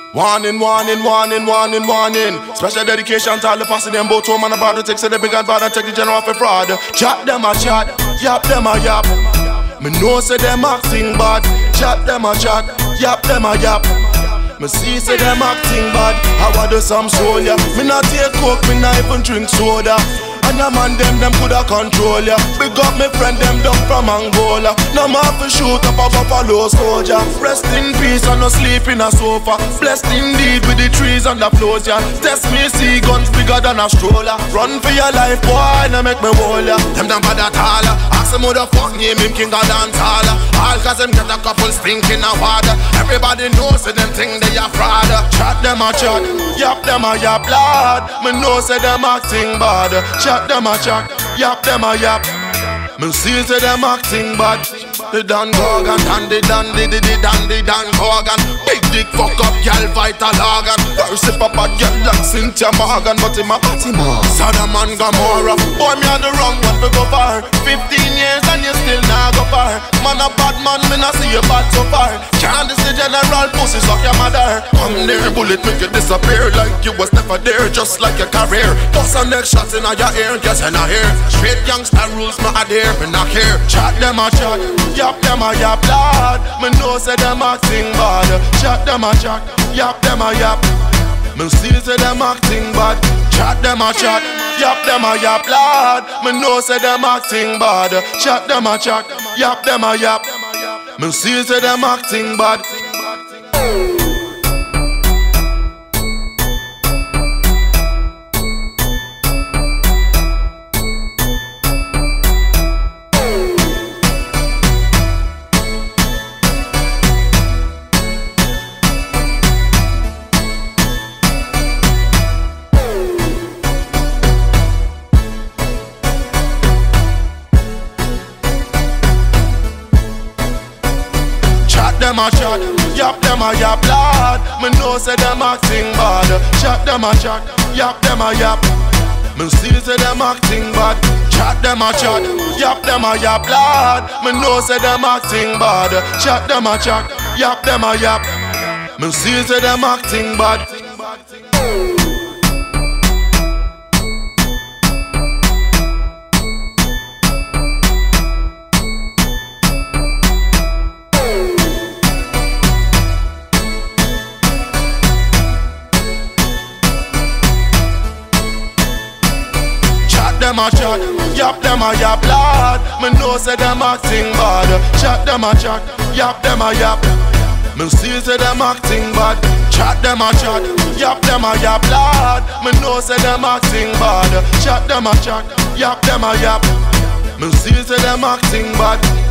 Warning, warning, warning, warning, warning. Special dedication to all the posse them both home and about to take the big and bad and take the general for fraud. Chat them a chat, yap them a yap. Me know say them acting bad. Chat them a chat, yap them a yap. Me see say them acting bad. I want do some soul ya. Me not take coke, me not even drink soda. And your man them coulda control ya. Big up me friend them down from Angola. No man fi shoot up a buffalo soldier. Rest in peace and no sleep in a sofa. Blessed indeed with the trees and the floors ya. Test me see guns bigger than a stroller. Run for your life boy, no make me hold ya. Them bad at all. Ask them who the fuck name him king of dance hall. All cause them get a couple stinking of water. Everybody knows say them thing they a fraud. Chat them a chat, yap them a yap lad. Me know say them acting bad. Chat them a chat, yap them a yap. Me see say them acting bad. The Dan Gorgon, dandy dandy dandy Dan Gorgon. Big dick fuck up gal vital organ. First sip up a gal like Cynthia Morgan, but in my party man Saddam and Gomorrah. Boy me on the wrong one to go far. 15 years and you still not go far. Man a bad man, me not see you bad so far. Can't this the general pussy suck your mother. Come near bullet make you disappear like you was never there, just like your career. Bust a next shot in your ear, guess you're not here. Straight youngster rules me adhere, me not care. Chat them a chat, yap them a yap lad. Me know say them acting bad. Chat them a chat, yap them a yap. Me see say them acting bad. Chat them a chat, yap them a yap lad. Me know say them acting bad. Chat them a chat, yap them a yap. Me see say them acting bad. Them a chat, yap them a yap lad. Me know say them acting bad. Chat them a chat, yap them a yap. Me see say them acting bad. Chat them a chat, yap them a yap lad. Me know say them acting bad. Chat them a chat, yap them a yap. Me see say them acting bad. Them a chat, yap them a yap lad. Me know say them acting bad. Chat them a chat, yap them a yap. Me see say them acting bad. Chat them a chat, yap them a yap lad. Me know say them acting bad. Chat them a chat, yap them a yap. Me see say them acting bad.